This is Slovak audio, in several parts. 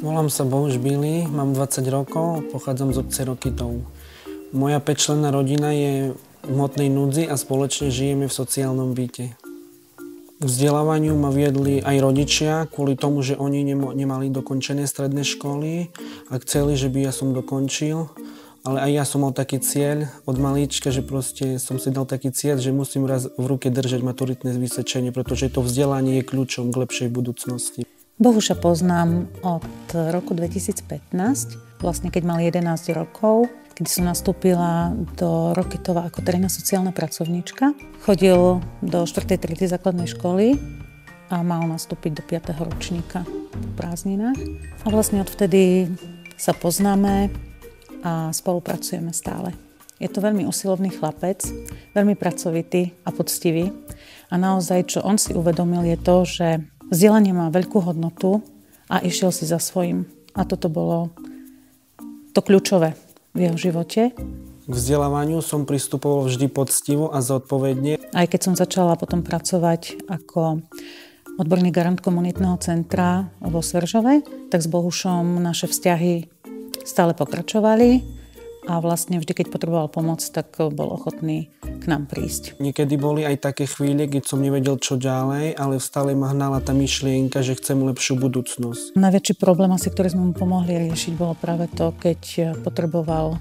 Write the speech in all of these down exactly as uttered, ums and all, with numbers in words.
Volám sa Bohuš Bilý, mám dvadsať rokov, pochádzam z obce Rokytov. Moja päťčlenná rodina je v hmotnej núdzi a spoločne žijeme v sociálnom byte. K vzdelávaniu ma viedli aj rodičia kvôli tomu, že oni nemali dokončené stredné školy a chceli, že by ja som dokončil. Ale aj ja som mal taký cieľ od malička, že proste som si dal taký cieľ, že musím raz v ruke držať maturitné vysvedčenie, pretože to vzdelanie je kľúčom k lepšej budúcnosti. Bohuša poznám od roku dvetisícpätnásť, vlastne keď mal jedenásť rokov, keď som nastúpila do Rokytova ako terénna sociálna pracovníčka. Chodil do štvrtej triedy základnej školy a mal nastúpiť do piateho ročníka v prázdninách. A vlastne odvtedy sa poznáme a spolupracujeme stále. Je to veľmi usilovný chlapec, veľmi pracovitý a poctivý. A naozaj, čo on si uvedomil, je to, že vzdelanie má veľkú hodnotu a išiel si za svojím. A toto bolo to kľúčové v jeho živote. K vzdelávaniu som pristupoval vždy poctivo a zodpovedne. Aj keď som začala potom pracovať ako odborný garant komunitného centra vo Sveržove, tak s Bohušom naše vzťahy stále pokračovali a vlastne vždy, keď potreboval pomoc, tak bol ochotný k nám prísť. Niekedy boli aj také chvíle, keď som nevedel, čo ďalej, ale stále ma hnala tá myšlienka, že chcem lepšiu budúcnosť. Najväčší problém asi, ktorý sme mu pomohli riešiť, bolo práve to, keď potreboval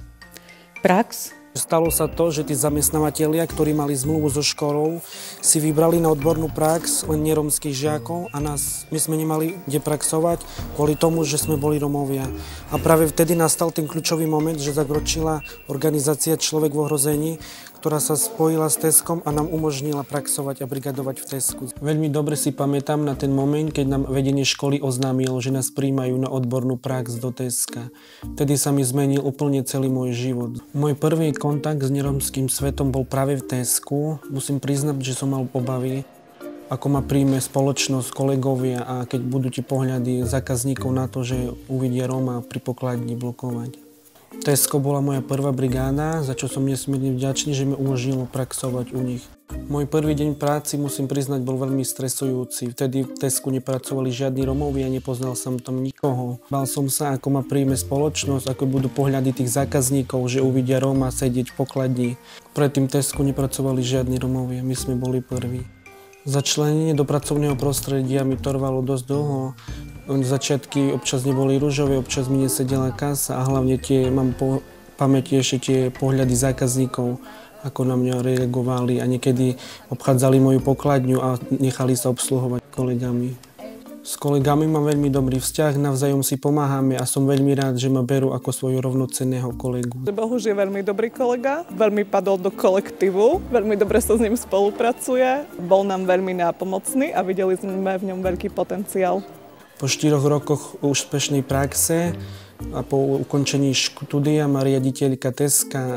prax. Stalo sa to, že tí zamestnávatelia, ktorí mali zmluvu so školou, si vybrali na odbornú prax len neromských žiakov a nás, my sme nemali kde praxovať kvôli tomu, že sme boli Romovia. A práve vtedy nastal ten kľúčový moment, že zakročila organizácia Človek v ohrození, ktorá sa spojila s Teskom a nám umožnila praxovať a brigadovať v Tesku. Veľmi dobre si pamätám na ten moment, keď nám vedenie školy oznámilo, že nás prijímajú na odbornú prax do Teska. Vtedy sa mi zmenil úplne celý môj život. Môj prvý kontakt s neromským svetom bol práve v Tesku. Musím priznať, že som mal obavy, ako ma príjme spoločnosť, kolegovia a keď budú ti pohľady zákazníkov na to, že uvidia Roma pri pokladni blokovať. Tesko bola moja prvá brigáda, za čo som nesmierne vďačný, že mi umožnilo praxovať u nich. Môj prvý deň práci, musím priznať, bol veľmi stresujúci. Vtedy v Tesku nepracovali žiadni Romovia, nepoznal som tam nikoho. Bál som sa, ako ma príjme spoločnosť, ako budú pohľady tých zákazníkov, že uvidia Roma sedieť v pokladni. Predtým v Tesku nepracovali žiadni Romovia, my sme boli prví. Začlenenie do pracovného prostredia mi trvalo dosť dlho. Začiatky občas neboli ružové, občas mi nesedela kasa a hlavne tie, mám po pamäti ešte tie pohľady zákazníkov, ako na mňa reagovali a niekedy obchádzali moju pokladňu a nechali sa obsluhovať kolegami. S kolegami mám veľmi dobrý vzťah, navzájom si pomáhame a som veľmi rád, že ma berú ako svojho rovnocenného kolegu. Bohuž je veľmi dobrý kolega, veľmi padol do kolektívu, veľmi dobre sa s ním spolupracuje, bol nám veľmi nápomocný a videli sme v ňom veľký potenciál. Po štyroch rokoch úspešnej praxe a po ukončení štúdia ma riaditeľka Teska e,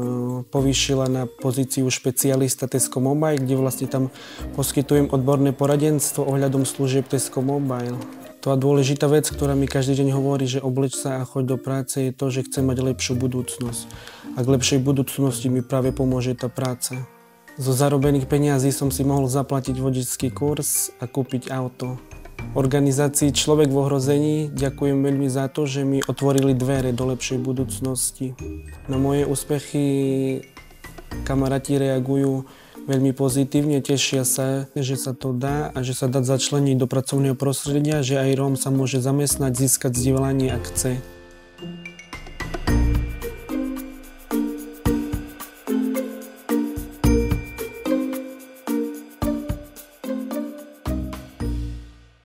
povýšila na pozíciu špecialista Tesco Mobile, kde vlastne tam poskytujem odborné poradenstvo ohľadom služieb Tesco Mobile. To a dôležitá vec, ktorá mi každý deň hovorí, že obleč sa a choď do práce, je to, že chcem mať lepšiu budúcnosť. A k lepšej budúcnosti mi práve pomôže tá práca. Zo zarobených peniazí som si mohol zaplatiť vodičský kurz a kúpiť auto. Organizácii Človek v ohrození ďakujem veľmi za to, že mi otvorili dvere do lepšej budúcnosti. Na moje úspechy kamaráti reagujú veľmi pozitívne, tešia sa, že sa to dá a že sa dá začleniť do pracovného prostredia, že aj Róm sa môže zamestnať, získať vzdelanie, ak chce.